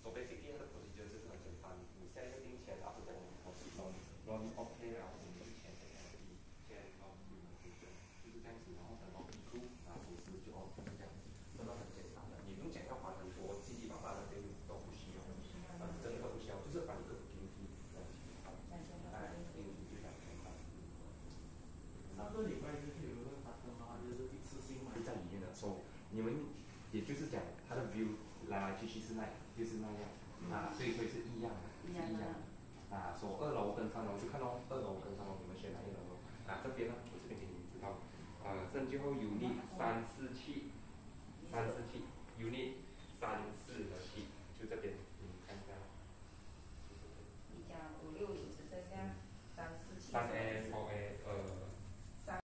So basically 它的 procedure 就是很简单，你下一个定钱，然后等我系统 run OK 然后你的钱在 NFT 先 documentation 就是这样子，然后等 approve 然后手续就 OK 这样子，真的很简单的，你不用讲要还很多七七八八的费用都不需要，真的都不需要，就是还一个 booking fee 这样子，哎，booking fee 就2000块。 上个礼拜就是有一个 customer 就是一次性买在里面的，所以你们也就是讲它的 view 来来去去是那就是那样啊，所以是一样的，是一样的啊。说2楼跟3楼就看到2楼跟3楼你们选哪一楼咯啊？这边呢，我这边给你们知道啊，正最后有力347